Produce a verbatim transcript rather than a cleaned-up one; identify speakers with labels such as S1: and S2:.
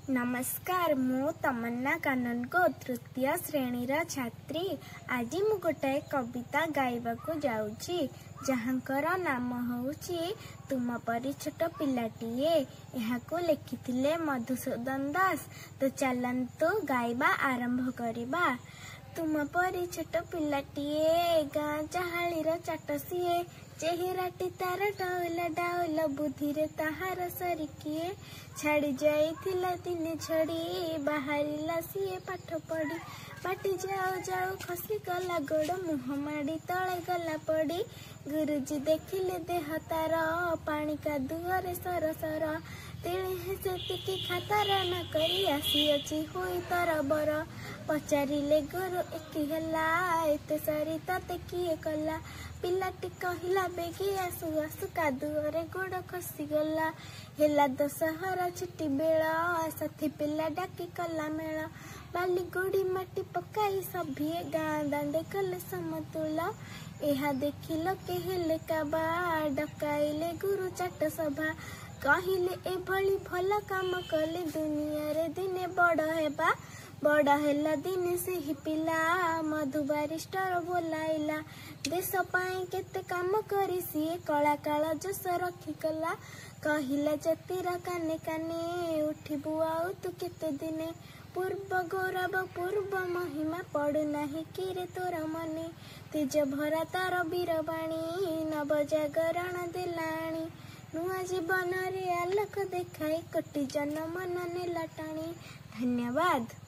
S1: नमस्कार मु तमन्ना काननको तृतीय श्रेणी रा छात्री। आज मु गोटाए कविता गाइबाकू जाउची जहाँकर नाम होउची तुम परी छोट पिलाटीए। एहाकू लिखिथिले मधुसूदन दास। तो चलंतु गाइबा आरंभ करिबा। तुम परी छोट पिलाटीए गाँ चाहालीर चाटसीए चेहराटी तार डाउल डाउल बुद्धि रे ताहार सरिकिए छाड़ी जाइथिला दिने छड़ी बाहरिला सिए पाठ पढ़ी बाटी जाऊ जाऊ खसी गला गोड़ मुह माड़ी तले गला पड़ी गुरुजी देखिले देह तार पानी का दुआरे सर सर तेणे हेसेतिकी खातार न करी आसी अछि होई तार बर पचारिले गुरु एकी गला एते सारी ताते किए कला पिलाटी कहिला बेगी आसु आसु कादुअरे गोड़ खसी गला हेला दशहरा छुट्टी बेला साथी पिला डाकी कला मेला बाली गोड़ी माटी पकाई सभिए गाँ दांडे कले समतुला एहा देखिल के हेले काबा डकाइले गुरु चाट सभा कहिले एभली भल काम कले दुनिया रे दिने बड़ हेबा बड़ हेला दिने से ही पिला मधु बारिस्टर बोलाइला देश पाई केते काम करी सीए कला काला जस रखी कला कहिला जतिर काने काने उठिबु आउ तू केते दिने पूर्व गौरव पूर्व महिमा पड़ु नाही कि रे तोरा मने तेज भरा तार वीरवाणी नव जागरण देलाणी नुआ जीवन रे आलोक देखाई कोटि जन मन ने लटाणी। धन्यवाद।